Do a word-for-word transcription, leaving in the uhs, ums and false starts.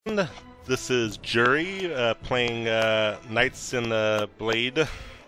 This is Jury uh, playing uh, Knights in the Blade.